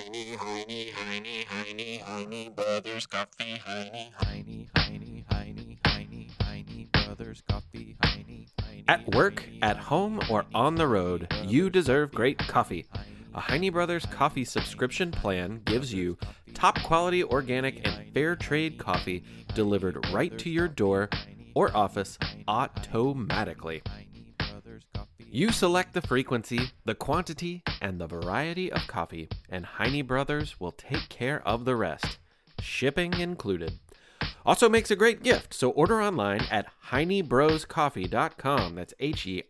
Heine Brothers Coffee, Heine Brothers Coffee, At work, at home, or on the road, you deserve great coffee. A Heine Brothers coffee subscription plan gives you top quality organic and fair trade coffee delivered right to your door or office automatically. You select the frequency, the quantity, and the variety of coffee, and Heine Brothers will take care of the rest, shipping included. Also makes a great gift, so order online at HeineBrosCoffee.com. That's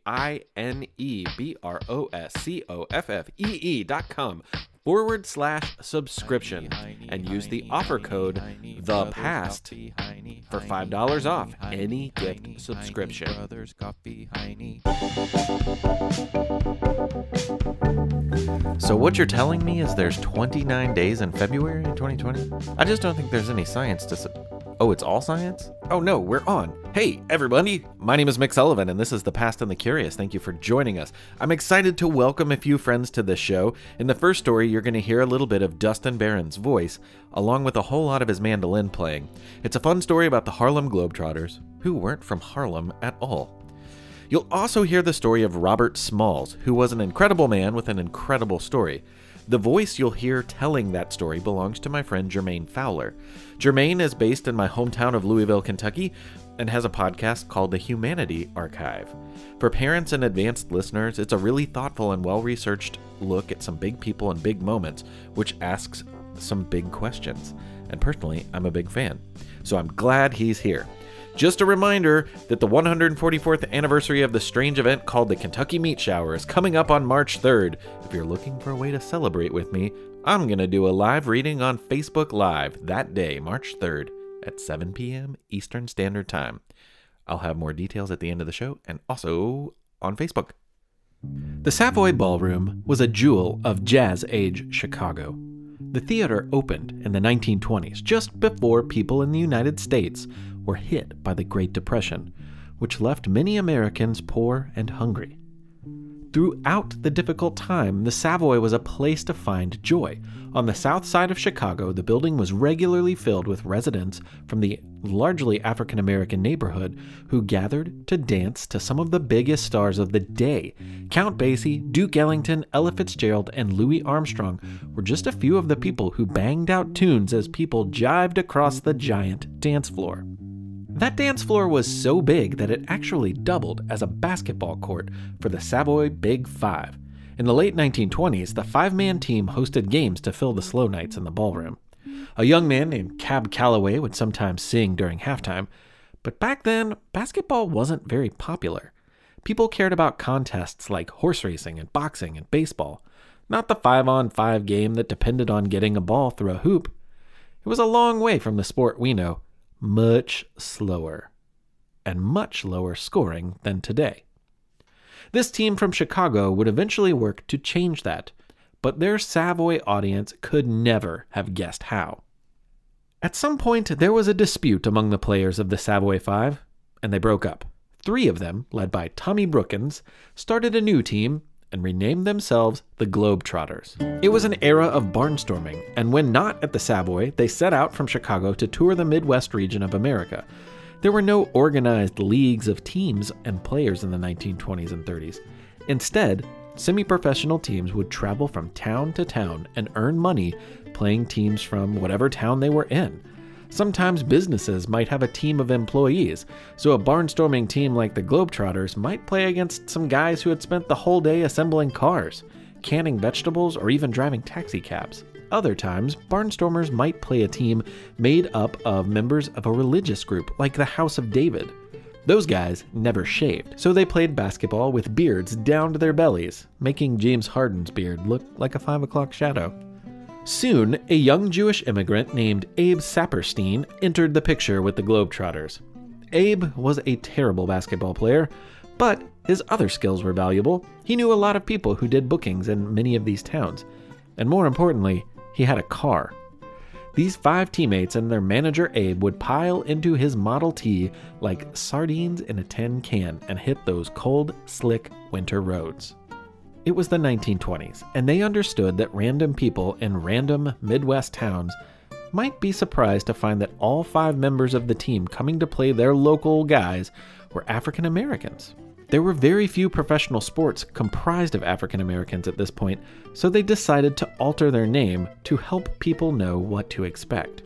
HeineBrosCoffee.com/subscription and use the offer code THEPAST for $5 off any gift subscription. Brothers Coffee, Heine. So what you're telling me is there's 29 days in February in 2020? I just don't think there's any science to... Oh, it's all science? Oh no, we're on. Hey, everybody. My name is Mick Sullivan, and this is The Past and the Curious. Thank you for joining us. I'm excited to welcome a few friends to this show. In the first story, you're going to hear a little bit of Dustin Barron's voice, along with a whole lot of his mandolin playing. It's a fun story about the Harlem Globetrotters, who weren't from Harlem at all. You'll also hear the story of Robert Smalls, who was an incredible man with an incredible story. The voice you'll hear telling that story belongs to my friend Jermaine Fowler. Jermaine is based in my hometown of Louisville, Kentucky, and has a podcast called The Humanity Archive. For parents and advanced listeners, it's a really thoughtful and well-researched look at some big people and big moments, which asks some big questions. And personally, I'm a big fan. So I'm glad he's here. Just a reminder that the 144th anniversary of the strange event called the Kentucky Meat Shower is coming up on March 3rd. If you're looking for a way to celebrate with me, I'm going to do a live reading on Facebook Live that day, March 3rd at 7 p.m. Eastern Standard Time. I'll have more details at the end of the show and also on Facebook. The Savoy Ballroom was a jewel of jazz-age Chicago. The theater opened in the 1920s, just before people in the United States were hit by the Great Depression, which left many Americans poor and hungry. Throughout the difficult time, the Savoy was a place to find joy. On the south side of Chicago, the building was regularly filled with residents from the largely African-American neighborhood who gathered to dance to some of the biggest stars of the day. Count Basie, Duke Ellington, Ella Fitzgerald, and Louis Armstrong were just a few of the people who banged out tunes as people jived across the giant dance floor. That dance floor was so big that it actually doubled as a basketball court for the Savoy Big Five. In the late 1920s, the five-man team hosted games to fill the slow nights in the ballroom. A young man named Cab Calloway would sometimes sing during halftime, but back then, basketball wasn't very popular. People cared about contests like horse racing and boxing and baseball, not the 5-on-5 game that depended on getting a ball through a hoop. It was a long way from the sport we know. Much slower, and much lower scoring than today. This team from Chicago would eventually work to change that, but their Savoy audience could never have guessed how. At some point, there was a dispute among the players of the Savoy Five, and they broke up. 3 of them, led by Tommy Brookins, started a new team and renamed themselves the Globetrotters. It was an era of barnstorming, and when not at the Savoy, they set out from Chicago to tour the Midwest region of America. There were no organized leagues of teams and players in the 1920s and 30s. Instead, semi-professional teams would travel from town to town and earn money playing teams from whatever town they were in. Sometimes businesses might have a team of employees, so a barnstorming team like the Globetrotters might play against some guys who had spent the whole day assembling cars, canning vegetables, or even driving taxi cabs. Other times, barnstormers might play a team made up of members of a religious group like the House of David. Those guys never shaved, so they played basketball with beards down to their bellies, making James Harden's beard look like a 5 o'clock shadow. Soon, a young Jewish immigrant named Abe Saperstein entered the picture with the Globetrotters. Abe was a terrible basketball player, but his other skills were valuable. He knew a lot of people who did bookings in many of these towns. And more importantly, he had a car. These 5 teammates and their manager Abe would pile into his Model T like sardines in a tin can and hit those cold, slick winter roads. It was the 1920s, and they understood that random people in random Midwest towns might be surprised to find that all 5 members of the team coming to play their local guys were African Americans. There were very few professional sports comprised of African Americans at this point, so they decided to alter their name to help people know what to expect.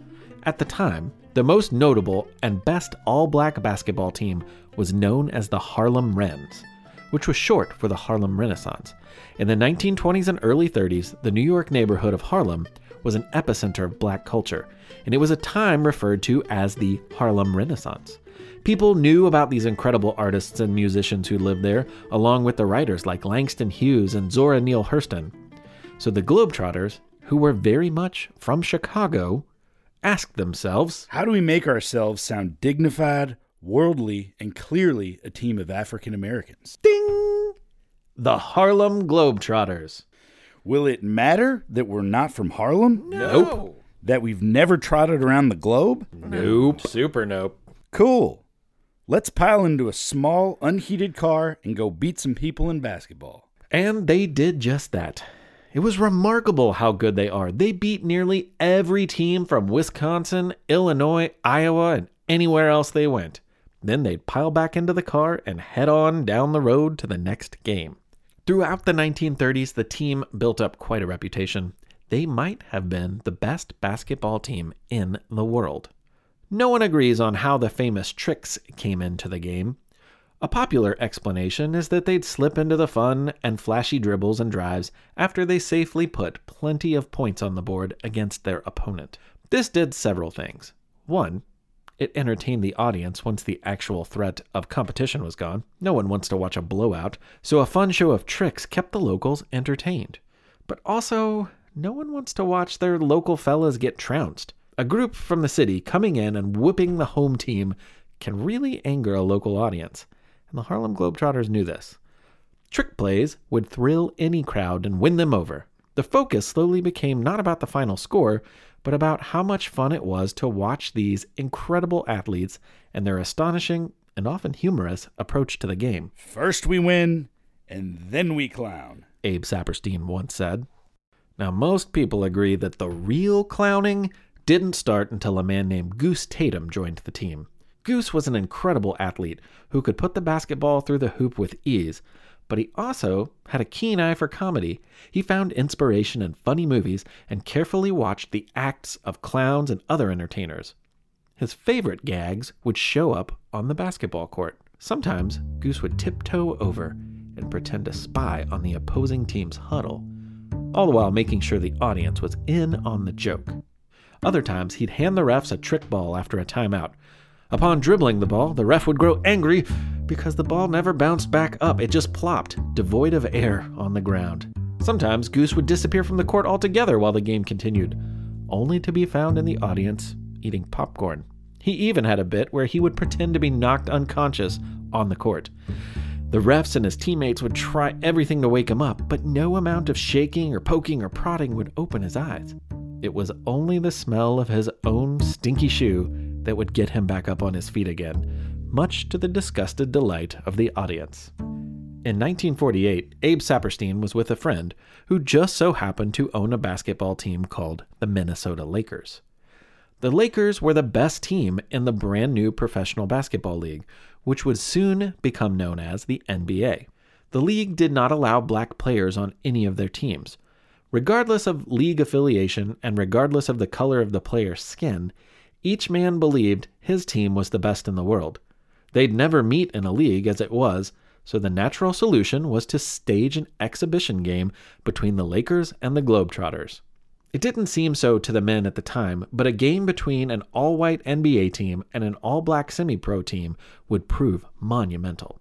At the time, the most notable and best all-black basketball team was known as the Harlem Wrens, which was short for the Harlem Renaissance. In the 1920s and early 30s, the New York neighborhood of Harlem was an epicenter of black culture, and it was a time referred to as the Harlem Renaissance. People knew about these incredible artists and musicians who lived there, along with the writers like Langston Hughes and Zora Neale Hurston. So the Globetrotters, who were very much from Chicago, asked themselves, how do we make ourselves sound dignified, worldly, and clearly a team of African Americans? ding! The Harlem Globetrotters. Will it matter that we're not from Harlem? Nope. That we've never trotted around the globe? Nope. Super nope. Cool. Let's pile into a small, unheated car and go beat some people in basketball. And they did just that. It was remarkable how good they are. They beat nearly every team from Wisconsin, Illinois, Iowa, and anywhere else they went. Then they'd pile back into the car and head on down the road to the next game. Throughout the 1930s, the team built up quite a reputation. They might have been the best basketball team in the world. No one agrees on how the famous tricks came into the game. A popular explanation is that they'd slip into the fun and flashy dribbles and drives after they safely put plenty of points on the board against their opponent. This did several things. 1, it entertained the audience once the actual threat of competition was gone. No one wants to watch a blowout, so a fun show of tricks kept the locals entertained. But also, no one wants to watch their local fellas get trounced. A group from the city coming in and whooping the home team can really anger a local audience, and the Harlem Globetrotters knew this. Trick plays would thrill any crowd and win them over. The focus slowly became not about the final score, but about how much fun it was to watch these incredible athletes and their astonishing and often humorous approach to the game. First we win, and then we clown, Abe Saperstein once said. Now, most people agree that the real clowning didn't start until a man named Goose Tatum joined the team. Goose was an incredible athlete who could put the basketball through the hoop with ease, but he also had a keen eye for comedy. He found inspiration in funny movies and carefully watched the acts of clowns and other entertainers. His favorite gags would show up on the basketball court. Sometimes Goose would tiptoe over and pretend to spy on the opposing team's huddle, all the while making sure the audience was in on the joke. Other times, he'd hand the refs a trick ball after a timeout. Upon dribbling the ball, the ref would grow angry because the ball never bounced back up. It just plopped, devoid of air, on the ground. Sometimes Goose would disappear from the court altogether while the game continued, only to be found in the audience eating popcorn. He even had a bit where he would pretend to be knocked unconscious on the court. The refs and his teammates would try everything to wake him up, but no amount of shaking or poking or prodding would open his eyes. It was only the smell of his own stinky shoe that would get him back up on his feet again, much to the disgusted delight of the audience. In 1948, Abe Saperstein was with a friend who just so happened to own a basketball team called the Minnesota Lakers. The Lakers were the best team in the brand new professional basketball league, which would soon become known as the NBA. The league did not allow black players on any of their teams. Regardless of league affiliation and regardless of the color of the player's skin, each man believed his team was the best in the world. They'd never meet in a league as it was, so the natural solution was to stage an exhibition game between the Lakers and the Globetrotters. It didn't seem so to the men at the time, but a game between an all-white NBA team and an all-black semi-pro team would prove monumental.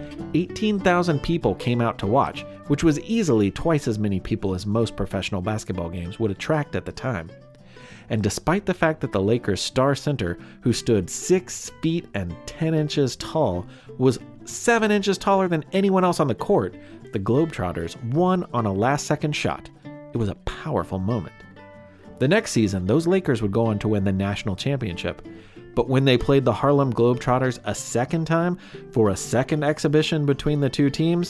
18,000 people came out to watch, which was easily twice as many people as most professional basketball games would attract at the time. And despite the fact that the Lakers' star center, who stood 6 feet and 10 inches tall, was 7 inches taller than anyone else on the court, the Globetrotters won on a last-second shot. It was a powerful moment. The next season, those Lakers would go on to win the national championship. But when they played the Harlem Globetrotters a second time for a second exhibition between the two teams,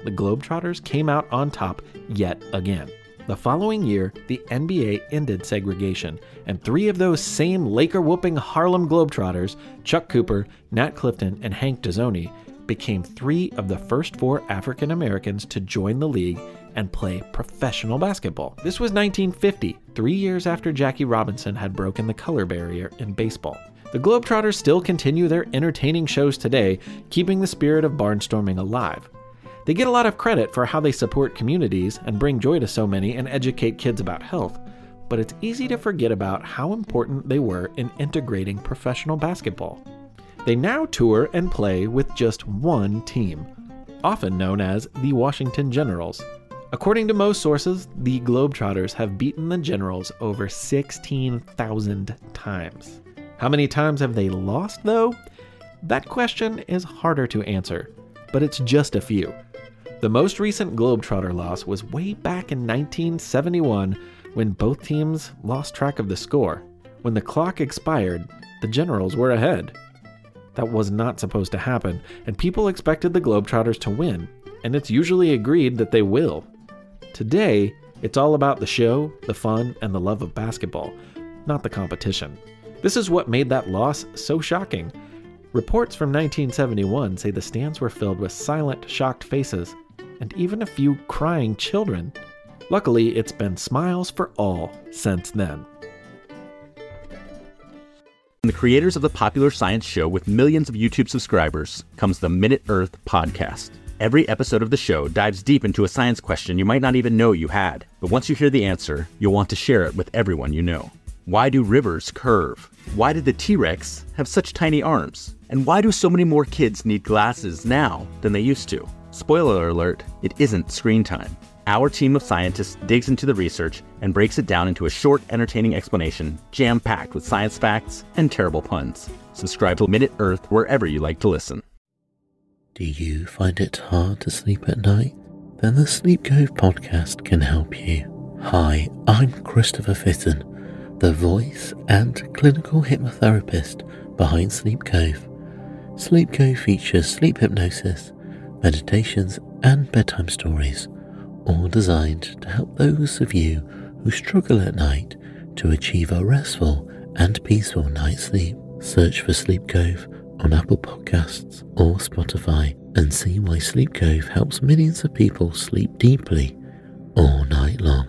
the Globetrotters came out on top yet again. The following year, the NBA ended segregation, and 3 of those same Laker-whooping Harlem Globetrotters, Chuck Cooper, Nat Clifton, and Hank Dezzoni, became 3 of the first 4 African Americans to join the league and play professional basketball. This was 1950, 3 years after Jackie Robinson had broken the color barrier in baseball. The Globetrotters still continue their entertaining shows today, keeping the spirit of barnstorming alive. They get a lot of credit for how they support communities and bring joy to so many and educate kids about health, but it's easy to forget about how important they were in integrating professional basketball. They now tour and play with just one team, often known as the Washington Generals. According to most sources, the Globetrotters have beaten the Generals over 16,000 times. How many times have they lost, though? That question is harder to answer, but it's just a few. The most recent Globetrotter loss was way back in 1971 when both teams lost track of the score. When the clock expired, the Generals were ahead. That was not supposed to happen, and people expected the Globetrotters to win, and it's usually agreed that they will. Today, it's all about the show, the fun, and the love of basketball, not the competition. This is what made that loss so shocking. Reports from 1971 say the stands were filled with silent, shocked faces, and even a few crying children. Luckily, it's been smiles for all since then. From the creators of the popular science show with millions of YouTube subscribers comes the Minute Earth podcast. Every episode of the show dives deep into a science question you might not even know you had. But once you hear the answer, you'll want to share it with everyone you know. Why do rivers curve? Why did the T-Rex have such tiny arms? And why do so many more kids need glasses now than they used to? Spoiler alert, it isn't screen time. Our team of scientists digs into the research and breaks it down into a short, entertaining explanation, jam-packed with science facts and terrible puns. Subscribe to Minute Earth wherever you like to listen. Do you find it hard to sleep at night? Then the Sleep Cove podcast can help you. Hi, I'm Christopher Fitton, the voice and clinical hypnotherapist behind Sleep Cove. Sleep Cove features sleep hypnosis, meditations, and bedtime stories, all designed to help those of you who struggle at night to achieve a restful and peaceful night's sleep. Search for Sleep Cove on Apple Podcasts or Spotify and see why Sleep Cove helps millions of people sleep deeply all night long.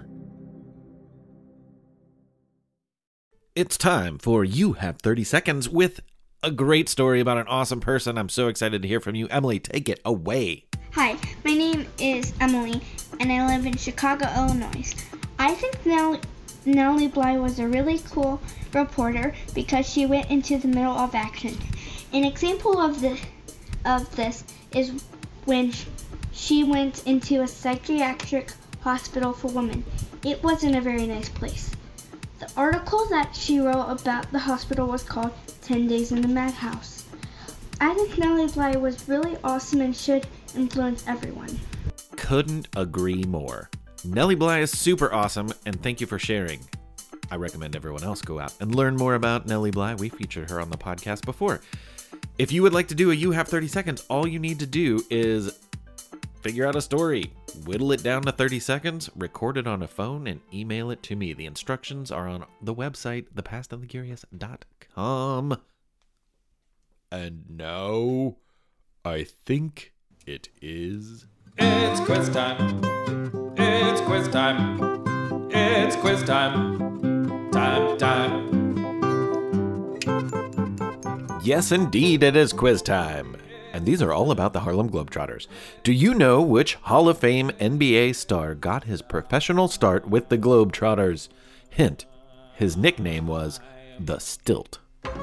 It's time for You Have 30 Seconds with a great story about an awesome person. I'm so excited to hear from you. Emily, take it away. Hi, my name is Emily, and I live in Chicago, Illinois. I think Nellie Bly was a really cool reporter because she went into the middle of action. An example of this is when she went into a psychiatric hospital for women. It wasn't a very nice place. The article that she wrote about the hospital was called 10 Days in the Madhouse. I think Nellie Bly was really awesome and should influence everyone. Couldn't agree more. Nellie Bly is super awesome, and thank you for sharing. I recommend everyone else go out and learn more about Nellie Bly. We featured her on the podcast before. If you would like to do a You Have 30 Seconds, all you need to do is figure out a story, whittle it down to 30 seconds, record it on a phone, and email it to me. The instructions are on the website, thepastandthecurious.com. And now, I think it is... It's quiz time. It's quiz time. It's quiz time. Time. Yes, indeed, it is quiz time. And these are all about the Harlem Globetrotters. Do you know which Hall of Fame NBA star got his professional start with the Globetrotters? Hint, his nickname was The Stilt.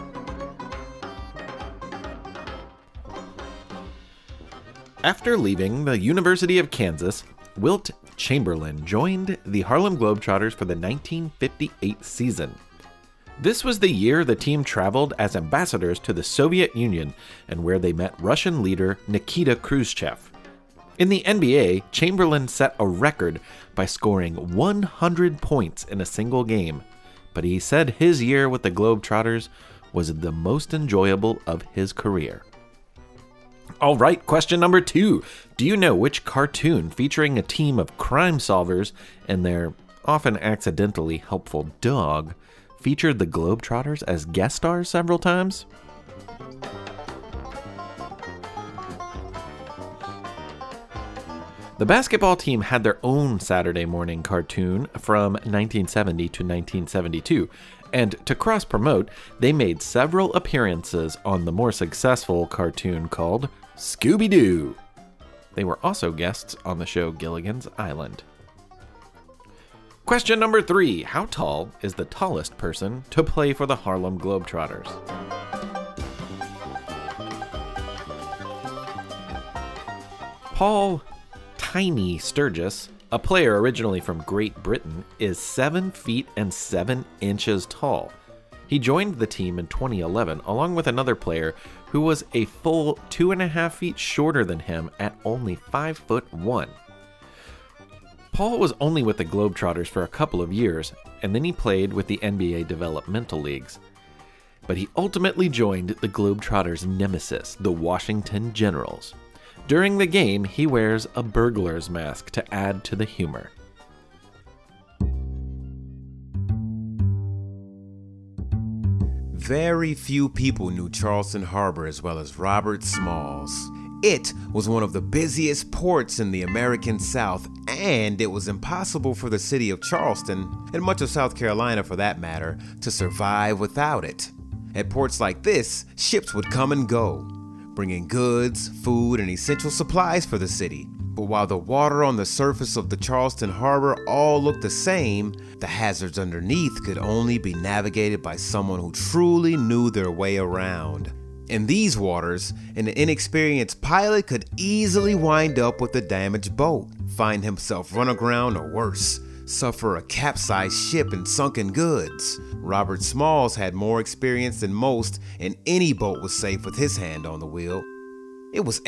After leaving the University of Kansas, Wilt Chamberlain joined the Harlem Globetrotters for the 1958 season. This was the year the team traveled as ambassadors to the Soviet Union and where they met Russian leader Nikita Khrushchev. In the NBA, Chamberlain set a record by scoring 100 points in a single game, but he said his year with the Globetrotters was the most enjoyable of his career. All right, question number 2. Do you know which cartoon featuring a team of crime solvers and their often accidentally helpful dog featured the Globetrotters as guest stars several times? The basketball team had their own Saturday morning cartoon from 1970 to 1972, and to cross-promote, they made several appearances on the more successful cartoon called Scooby-Doo. They were also guests on the show Gilligan's Island. Question number 3. How tall is the tallest person to play for the Harlem Globetrotters? Paul Tiny Sturgis, a player originally from Great Britain, is 7 feet and 7 inches tall. He joined the team in 2011 along with another player who was a full 2.5 feet shorter than him at only 5'1". Paul was only with the Globetrotters for a couple of years, and then he played with the NBA developmental leagues. But he ultimately joined the Globetrotters' nemesis, the Washington Generals. During the game, he wears a burglar's mask to add to the humor. Very few people knew Charleston Harbor as well as Robert Smalls. It was one of the busiest ports in the American South, and it was impossible for the city of Charleston, and much of South Carolina for that matter, to survive without it. At ports like this, ships would come and go, bringing goods, food, and essential supplies for the city. But while the water on the surface of the Charleston Harbor all looked the same, the hazards underneath could only be navigated by someone who truly knew their way around. In these waters, an inexperienced pilot could easily wind up with a damaged boat, find himself run aground or worse, suffer a capsized ship and sunken goods. Robert Smalls had more experience than most, and any boat was safe with his hand on the wheel. It was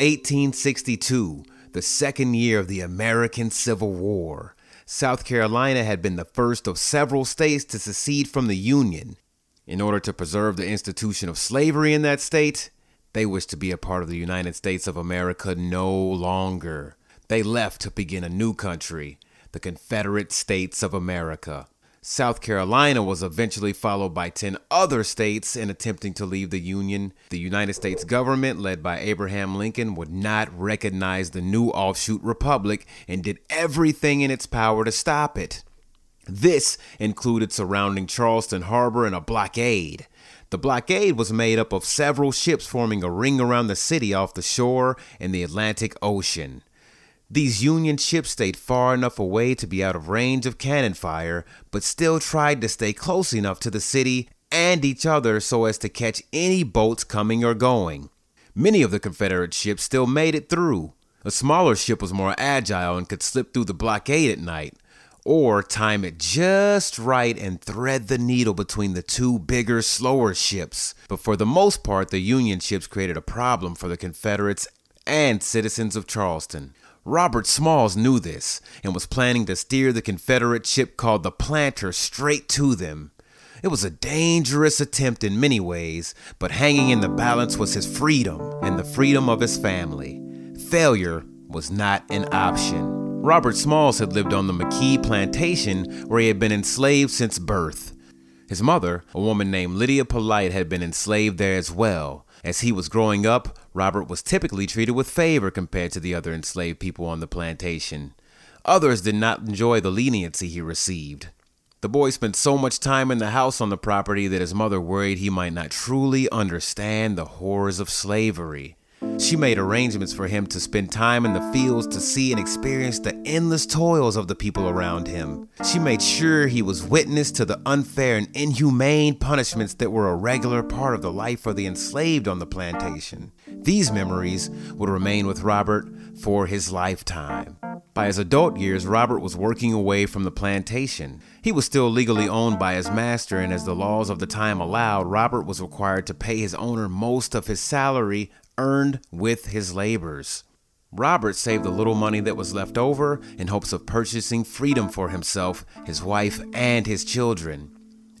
1862, the second year of the American Civil War. South Carolina had been the first of several states to secede from the Union. In order to preserve the institution of slavery in that state, they wished to be a part of the United States of America no longer. They left to begin a new country, the Confederate States of America. South Carolina was eventually followed by 10 other states in attempting to leave the Union. The United States government, led by Abraham Lincoln, would not recognize the new offshoot republic and did everything in its power to stop it. This included surrounding Charleston Harbor in a blockade. The blockade was made up of several ships forming a ring around the city off the shore in the Atlantic Ocean. These Union ships stayed far enough away to be out of range of cannon fire, but still tried to stay close enough to the city and each other so as to catch any boats coming or going. Many of the Confederate ships still made it through. A smaller ship was more agile and could slip through the blockade at night, or time it just right and thread the needle between the two bigger, slower ships. But for the most part, the Union ships created a problem for the Confederates and citizens of Charleston. Robert Smalls knew this and was planning to steer the Confederate ship called the Planter straight to them. It was a dangerous attempt in many ways, but hanging in the balance was his freedom and the freedom of his family. Failure was not an option. Robert Smalls had lived on the McKee plantation where he had been enslaved since birth. His mother, a woman named Lydia Polite, had been enslaved there as well. As he was growing up, Robert was typically treated with favor compared to the other enslaved people on the plantation. Others did not enjoy the leniency he received. The boy spent so much time in the house on the property that his mother worried he might not truly understand the horrors of slavery. She made arrangements for him to spend time in the fields to see and experience the endless toils of the people around him. She made sure he was witness to the unfair and inhumane punishments that were a regular part of the life of the enslaved on the plantation. These memories would remain with Robert for his lifetime. By his adult years, Robert was working away from the plantation. He was still legally owned by his master, and as the laws of the time allowed, Robert was required to pay his owner most of his salary earned with his labors. Robert saved the little money that was left over in hopes of purchasing freedom for himself, his wife, and his children.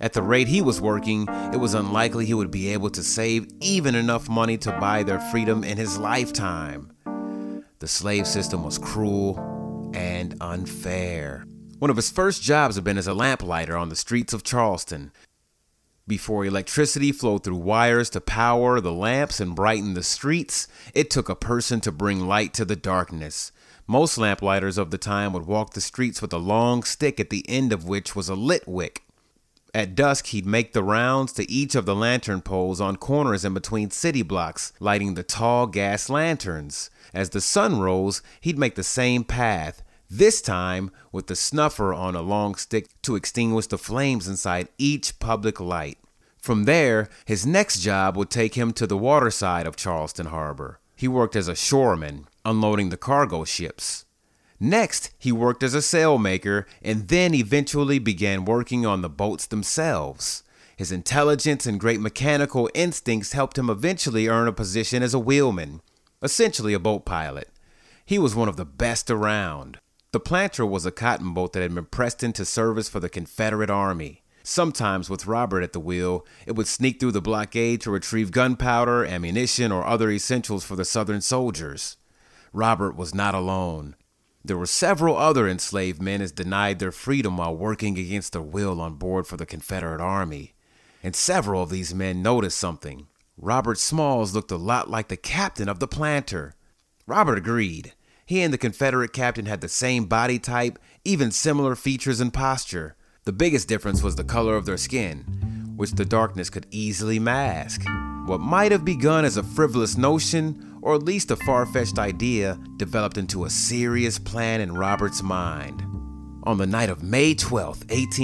At the rate he was working, it was unlikely he would be able to save even enough money to buy their freedom in his lifetime. The slave system was cruel and unfair. One of his first jobs had been as a lamplighter on the streets of Charleston. Before electricity flowed through wires to power the lamps and brighten the streets, it took a person to bring light to the darkness. Most lamplighters of the time would walk the streets with a long stick at the end of which was a lit wick. At dusk, he'd make the rounds to each of the lantern poles on corners and between city blocks, lighting the tall gas lanterns. As the sun rose, he'd make the same path, this time with the snuffer on a long stick to extinguish the flames inside each public light. From there, his next job would take him to the water side of Charleston Harbor. He worked as a shoreman, unloading the cargo ships. Next, he worked as a sailmaker and then eventually began working on the boats themselves. His intelligence and great mechanical instincts helped him eventually earn a position as a wheelman, essentially a boat pilot. He was one of the best around. The Planter was a cotton boat that had been pressed into service for the Confederate Army. Sometimes, with Robert at the wheel, it would sneak through the blockade to retrieve gunpowder, ammunition, or other essentials for the Southern soldiers. Robert was not alone. There were several other enslaved men as denied their freedom while working against their will on board for the Confederate Army. And several of these men noticed something. Robert Smalls looked a lot like the captain of the Planter. Robert agreed. He and the Confederate captain had the same body type, even similar features and posture. The biggest difference was the color of their skin, which the darkness could easily mask. What might have begun as a frivolous notion, or at least a far-fetched idea, developed into a serious plan in Robert's mind. On the night of May 12,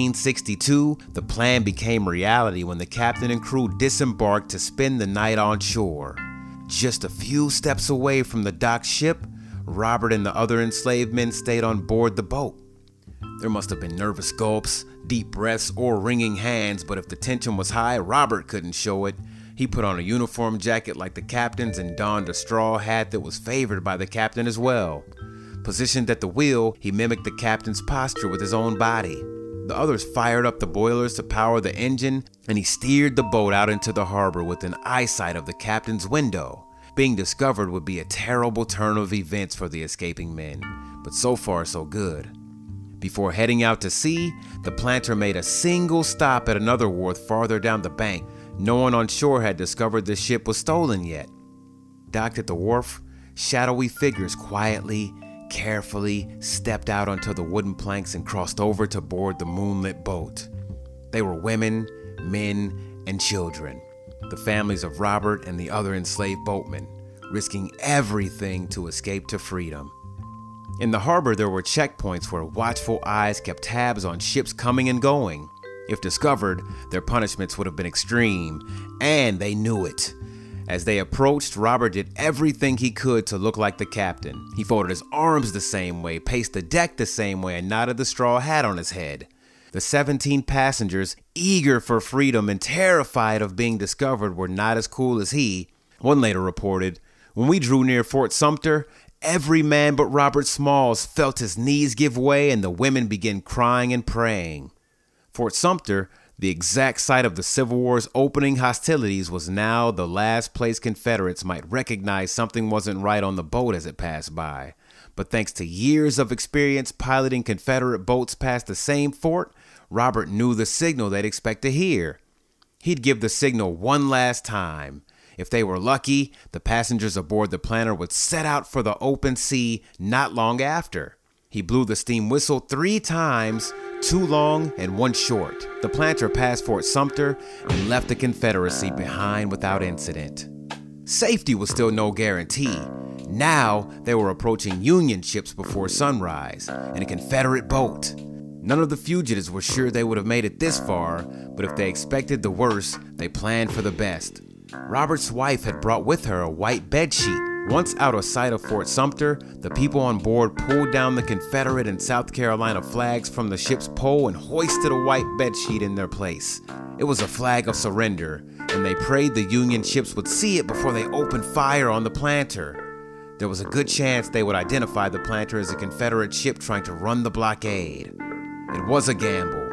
1862, the plan became reality when the captain and crew disembarked to spend the night on shore. Just a few steps away from the docked ship, Robert and the other enslaved men stayed on board the boat. There must have been nervous gulps, deep breaths, or wringing hands, but if the tension was high, Robert couldn't show it. He put on a uniform jacket like the captain's and donned a straw hat that was favored by the captain as well. Positioned at the wheel, he mimicked the captain's posture with his own body. The others fired up the boilers to power the engine, and he steered the boat out into the harbor within eyesight of the captain's window. Being discovered would be a terrible turn of events for the escaping men, but so far so good. Before heading out to sea, the Planter made a single stop at another wharf farther down the bank. No one on shore had discovered the ship was stolen yet. Docked at the wharf, shadowy figures quietly, carefully stepped out onto the wooden planks and crossed over to board the moonlit boat. They were women, men, and children, the families of Robert and the other enslaved boatmen, risking everything to escape to freedom. In the harbor, there were checkpoints where watchful eyes kept tabs on ships coming and going. If discovered, their punishments would have been extreme, and they knew it. As they approached, Robert did everything he could to look like the captain. He folded his arms the same way, paced the deck the same way, and knotted the straw hat on his head. The 17 passengers, eager for freedom and terrified of being discovered, were not as cool as he. One later reported, "When we drew near Fort Sumter, every man but Robert Smalls felt his knees give way and the women began crying and praying." Fort Sumter, the exact site of the Civil War's opening hostilities, was now the last place Confederates might recognize something wasn't right on the boat as it passed by. But thanks to years of experience piloting Confederate boats past the same fort, Robert knew the signal they'd expect to hear. He'd give the signal one last time. If they were lucky, the passengers aboard the Planter would set out for the open sea not long after. He blew the steam whistle 3 times, 2 long and 1 short. The Planter passed Fort Sumter and left the Confederacy behind without incident. Safety was still no guarantee. Now they were approaching Union ships before sunrise and a Confederate boat. None of the fugitives were sure they would have made it this far, but if they expected the worst, they planned for the best. Robert's wife had brought with her a white bedsheet. Once out of sight of Fort Sumter, the people on board pulled down the Confederate and South Carolina flags from the ship's pole and hoisted a white bedsheet in their place. It was a flag of surrender, and they prayed the Union ships would see it before they opened fire on the Planter. There was a good chance they would identify the Planter as a Confederate ship trying to run the blockade. It was a gamble.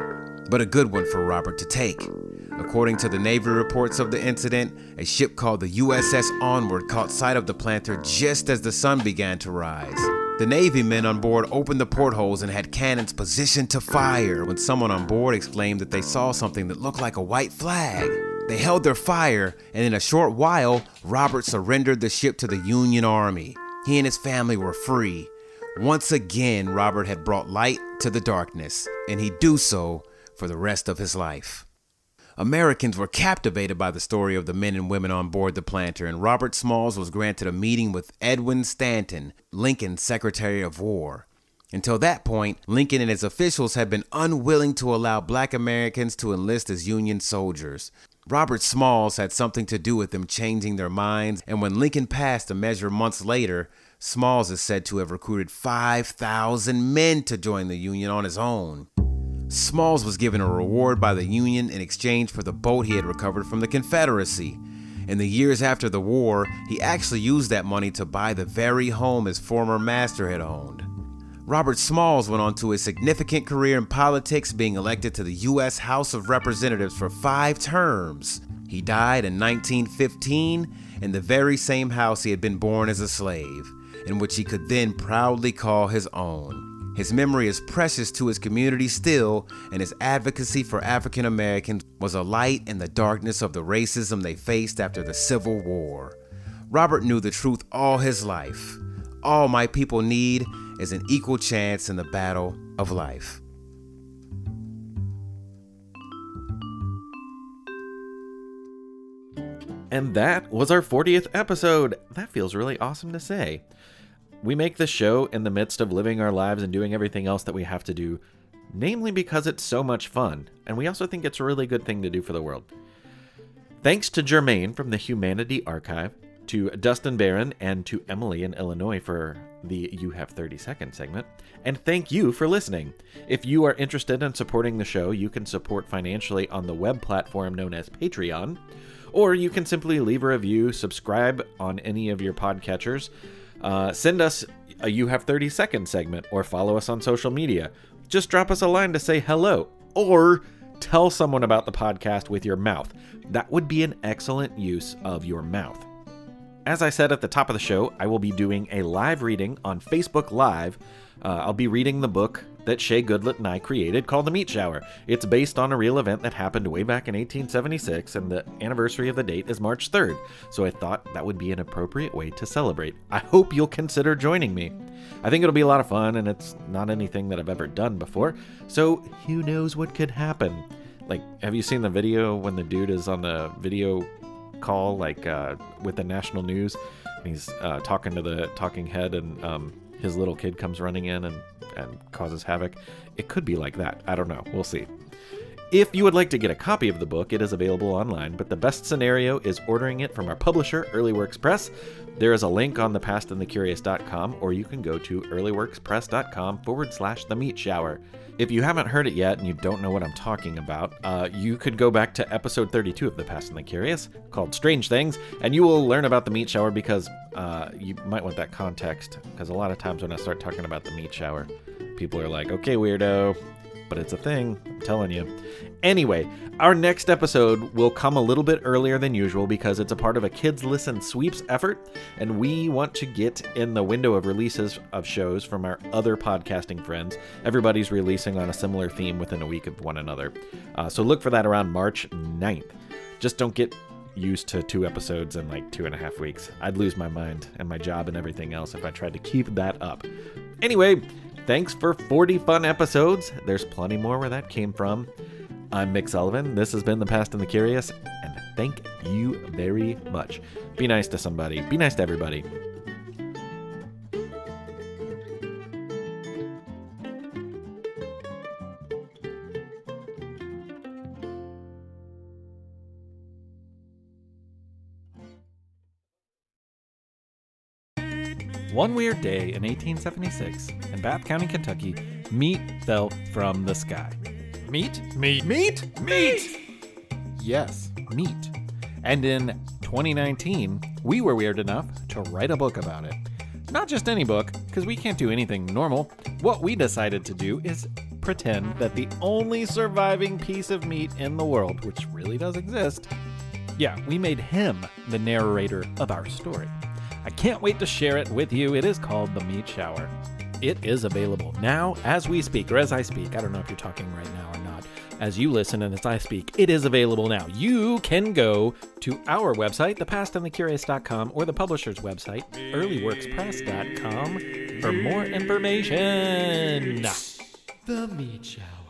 but a good one for Robert to take. According to the Navy reports of the incident, a ship called the USS Onward caught sight of the planter just as the sun began to rise. The Navy men on board opened the portholes and had cannons positioned to fire when someone on board exclaimed that they saw something that looked like a white flag. They held their fire, and in a short while, Robert surrendered the ship to the Union Army. He and his family were free. Once again, Robert had brought light to the darkness, and he'd do so for the rest of his life. Americans were captivated by the story of the men and women on board the planter, and Robert Smalls was granted a meeting with Edwin Stanton, Lincoln's Secretary of War. Until that point, Lincoln and his officials had been unwilling to allow black Americans to enlist as Union soldiers. Robert Smalls had something to do with them changing their minds, and when Lincoln passed a measure months later, Smalls is said to have recruited 5,000 men to join the Union on his own. Smalls was given a reward by the Union in exchange for the boat he had recovered from the Confederacy. In the years after the war, he actually used that money to buy the very home his former master had owned. Robert Smalls went on to a significant career in politics, being elected to the U.S. House of Representatives for 5 terms. He died in 1915 in the very same house he had been born as a slave, in which he could then proudly call his own. His memory is precious to his community still, and his advocacy for African Americans was a light in the darkness of the racism they faced after the Civil War. Robert knew the truth all his life. All my people need is an equal chance in the battle of life. And that was our 40th episode. That feels really awesome to say. We make this show in the midst of living our lives and doing everything else that we have to do, namely because it's so much fun, and we also think it's a really good thing to do for the world. Thanks to Jermaine from the Humanity Archive, to Dustin Barron, and to Emily in Illinois for the You Have 30 Seconds segment, and thank you for listening. If you are interested in supporting the show, you can support financially on the web platform known as Patreon, or you can simply leave a review, subscribe on any of your podcatchers, send us a You Have 30 Seconds segment, or follow us on social media. Just drop us a line to say hello, or tell someone about the podcast with your mouth. That would be an excellent use of your mouth. As I said at the top of the show, I will be doing a live reading on Facebook Live. I'll be reading the book that Shay Goodlett and I created called The Meat Shower. It's based on a real event that happened way back in 1876, and the anniversary of the date is March 3rd, so I thought that would be an appropriate way to celebrate. I hope you'll consider joining me. I think it'll be a lot of fun, and it's not anything that I've ever done before, so who knows what could happen. Like, have you seen the video when the dude is on the video call, like, with the national news, and he's talking to the talking head, and his little kid comes running in and causes havoc? It could be like that. I don't know. We'll see. If you would like to get a copy of the book, it is available online, but the best scenario is ordering it from our publisher, Earlyworks Press. There is a link on thepastandthecurious.com, or you can go to earlyworkspress.com/The Meat Shower. If you haven't heard it yet and you don't know what I'm talking about, you could go back to episode 32 of The Past and the Curious, called Strange Things, and you will learn about the meat shower, because you might want that context, because a lot of times when I start talking about the meat shower, people are like, okay, weirdo, but it's a thing, I'm telling you. Anyway, our next episode will come a little bit earlier than usual because it's a part of a Kids Listen Sweeps effort, and we want to get in the window of releases of shows from our other podcasting friends. Everybody's releasing on a similar theme within a week of one another. So look for that around March 9th. Just don't get used to 2 episodes in like 2.5 weeks. I'd lose my mind and my job and everything else if I tried to keep that up. Anyway, thanks for 40 fun episodes. There's plenty more where that came from. I'm Mick Sullivan. This has been The Past and the Curious, and thank you very much. Be nice to somebody. Be nice to everybody. One weird day in 1876, in Bath County, Kentucky, meat fell from the sky. Meat? Meat. Meat? Meat! Yes, meat. And in 2019, we were weird enough to write a book about it. Not just any book, because we can't do anything normal. What we decided to do is pretend that the only surviving piece of meat in the world, which really does exist, we made him the narrator of our story. I can't wait to share it with you. It is called The Meat Shower. It is available now as we speak, or as I speak. I don't know if you're talking right now or not. As you listen and as I speak, it is available now. You can go to our website, thepastandthecurious.com, or the publisher's website, earlyworkspress.com, for more information. The Meat Shower.